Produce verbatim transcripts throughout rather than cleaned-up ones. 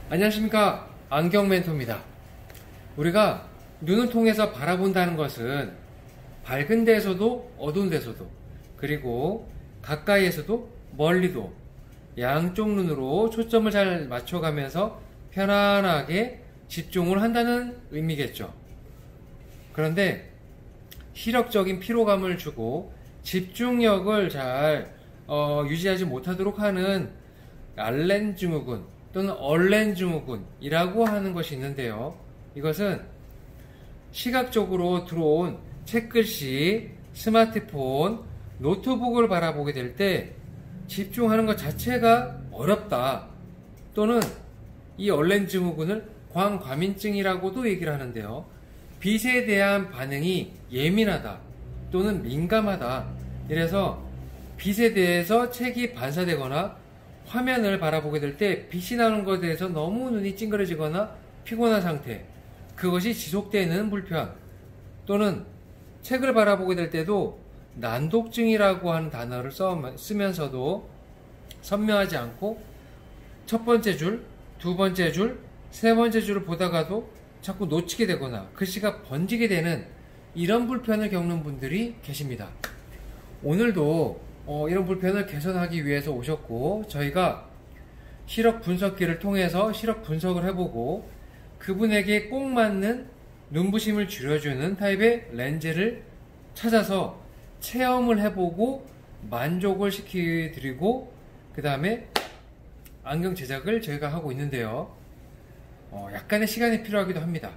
안녕하십니까, 안경멘토입니다. 우리가 눈을 통해서 바라본다는 것은 밝은 데서도 어두운 데서도, 그리고 가까이에서도 멀리도 양쪽 눈으로 초점을 잘 맞춰가면서 편안하게 집중을 한다는 의미겠죠. 그런데 시력적인 피로감을 주고 집중력을 잘 어, 유지하지 못하도록 하는 알렌 증후군 또는 얼렌 증후군이라고 하는 것이 있는데요. 이것은 시각적으로 들어온 책글씨, 스마트폰, 노트북을 바라보게 될 때 집중하는 것 자체가 어렵다, 또는 이 얼렌 증후군을 광과민증이라고도 얘기를 하는데요. 빛에 대한 반응이 예민하다 또는 민감하다, 이래서 빛에 대해서 책이 반사되거나 화면을 바라보게 될 때 빛이 나는 것에 대해서 너무 눈이 찡그러지거나 피곤한 상태, 그것이 지속되는 불편, 또는 책을 바라보게 될 때도 난독증이라고 하는 단어를 써, 쓰면서도 선명하지 않고 첫 번째 줄, 두 번째 줄, 세 번째 줄을 보다가도 자꾸 놓치게 되거나 글씨가 번지게 되는 이런 불편을 겪는 분들이 계십니다. 오늘도 어, 이런 불편을 개선하기 위해서 오셨고, 저희가 시력 분석기를 통해서 시력 분석을 해보고 그분에게 꼭 맞는 눈부심을 줄여주는 타입의 렌즈를 찾아서 체험을 해보고 만족을 시켜드리고, 그 다음에 안경 제작을 저희가 하고 있는데요. 어, 약간의 시간이 필요하기도 합니다.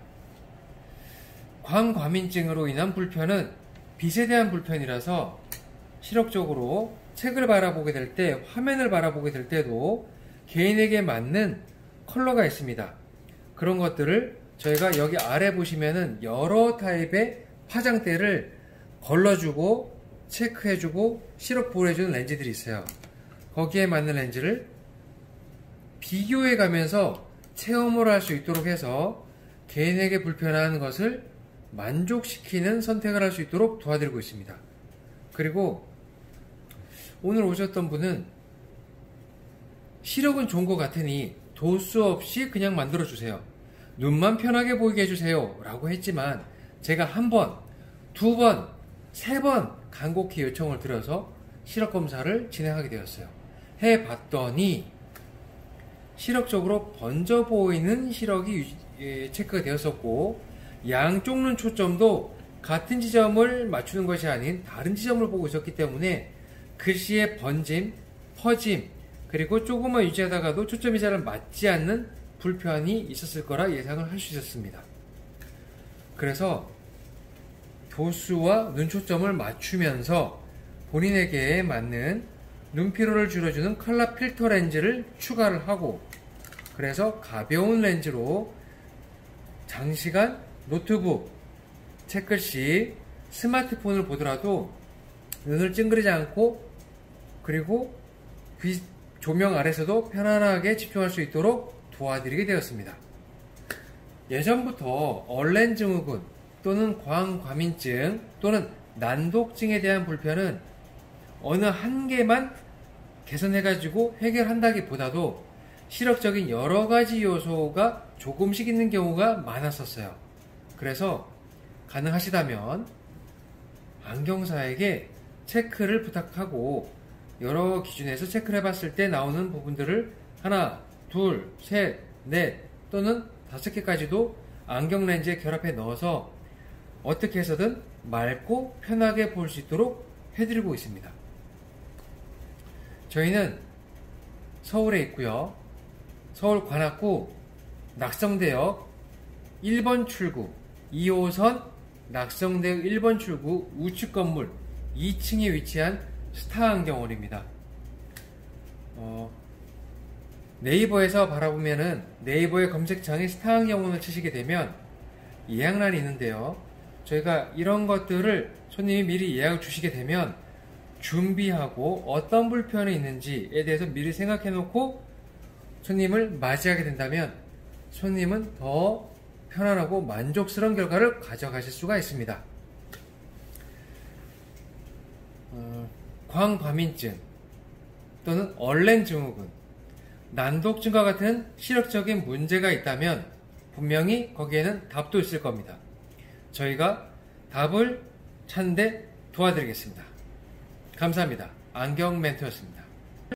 광과민증으로 인한 불편은 빛에 대한 불편이라서 시력적으로 책을 바라보게 될 때, 화면을 바라보게 될 때도 개인에게 맞는 컬러가 있습니다. 그런 것들을 저희가 여기 아래 보시면은 여러 타입의 화장대를 걸러주고 체크해주고 시력 보호해주는 렌즈들이 있어요. 거기에 맞는 렌즈를 비교해 가면서 체험을 할 수 있도록 해서 개인에게 불편한 것을 만족시키는 선택을 할 수 있도록 도와드리고 있습니다. 그리고 오늘 오셨던 분은 시력은 좋은 것 같으니 도수 없이 그냥 만들어주세요, 눈만 편하게 보이게 해주세요 라고 했지만, 제가 한 번, 두 번, 세 번 간곡히 요청을 드려서 시력검사를 진행하게 되었어요. 해봤더니 시력적으로 번져 보이는 시력이 체크가 되었었고, 양쪽 눈 초점도 같은 지점을 맞추는 것이 아닌 다른 지점을 보고 있었기 때문에 글씨의 번짐, 퍼짐, 그리고 조금만 유지하다가도 초점이 잘 맞지 않는 불편이 있었을 거라 예상을 할 수 있었습니다. 그래서 도수와 눈 초점을 맞추면서 본인에게 맞는 눈피로를 줄여주는 컬러 필터 렌즈를 추가를 하고, 그래서 가벼운 렌즈로 장시간 노트북, 책글씨, 스마트폰을 보더라도 눈을 찡그리지 않고, 그리고 빛 조명 아래서도 편안하게 집중할 수 있도록 도와드리게 되었습니다. 예전부터 얼렌 증후군 또는 광과민증 또는 난독증에 대한 불편은 어느 한 개만 개선해가지고 해결한다기보다도 시력적인 여러 가지 요소가 조금씩 있는 경우가 많았었어요. 그래서 가능하시다면 안경사에게 체크를 부탁하고 여러 기준에서 체크를 해봤을 때 나오는 부분들을 하나, 둘, 셋, 넷 또는 다섯 개까지도 안경 렌즈에 결합해 넣어서 어떻게 해서든 맑고 편하게 볼 수 있도록 해드리고 있습니다. 저희는 서울에 있고요. 서울 관악구 낙성대역 일 번 출구 이 호선 낙성대역 일 번 출구 우측 건물 이 층에 위치한 스타안경원입니다. 어, 네이버에서 바라보면은 네이버의 검색창에 스타안경원을 치시게 되면 예약란이 있는데요. 저희가 이런 것들을 손님이 미리 예약을 주시게 되면 준비하고 어떤 불편이 있는지에 대해서 미리 생각해 놓고 손님을 맞이하게 된다면 손님은 더 편안하고 만족스러운 결과를 가져가실 수가 있습니다. 어, 광과민증 또는 얼렌 증후군, 난독 증과 같은 시력적인 문제가 있다면 분명히 거기에는 답도 있을 겁니다. 저희가 답을 찾는데 도와드리겠습니다. 감사합니다. 안경 멘토였습니다.